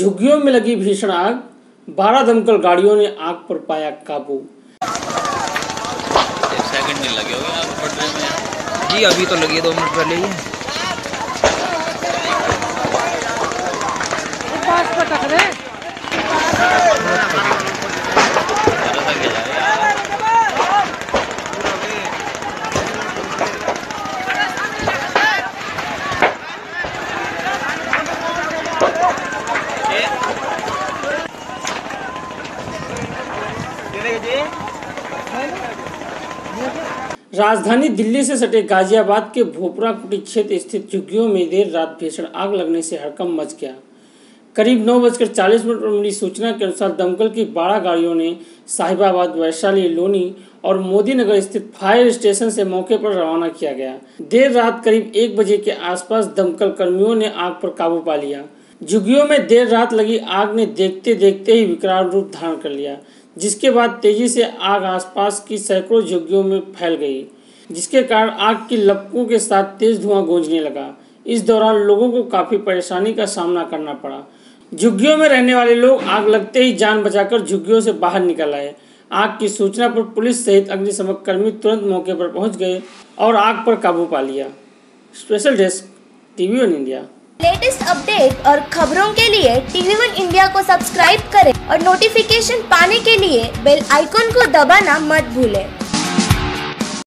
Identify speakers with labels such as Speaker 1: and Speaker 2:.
Speaker 1: झुग्गियों में लगी भीषण आग, 12 दमकल गाड़ियों ने आग पर पाया काबू।
Speaker 2: एक सेकंड नहीं लगे होंगे आग बढ़ने में
Speaker 3: जी, अभी तो लगी 2 मिनट पहले ही।
Speaker 1: राजधानी दिल्ली से सटे गाजियाबाद के भोपरा कुटी क्षेत्र स्थित झुग्गियों में देर रात भीषण आग लगने से हड़कंप मच गया। करीब 9:40 पर मिली सूचना के अनुसार दमकल की 12 गाड़ियों ने साहिबाबाद, वैशाली, लोनी और मोदी नगर स्थित फायर स्टेशन से मौके पर रवाना किया गया। देर रात करीब 1 बजे के आसपास दमकल कर्मियों ने आग पर काबू पा लिया। झुग्गियों में देर रात लगी आग ने देखते देखते ही विकराल रूप धारण कर लिया, जिसके बाद तेजी से आग आसपास की सैकड़ों झुग्गियों में फैल गई, जिसके कारण आग की लपकों के साथ तेज धुआं गूंजने लगा। इस दौरान लोगों को काफी परेशानी का सामना करना पड़ा। झुग्गियों में रहने वाले लोग आग लगते ही जान बचाकर झुग्गियों से बाहर निकल आए। आग की सूचना पर पुलिस सहित अग्निशमन कर्मी तुरंत मौके पर पहुंच गए और आग पर काबू पा लिया। Special desk, TV1 India.
Speaker 4: Latest update और खबरों के लिए TV1 इंडिया को सब्सक्राइब करें और नोटिफिकेशन पाने के लिए बेल आइकॉन को दबाना मत भूलें।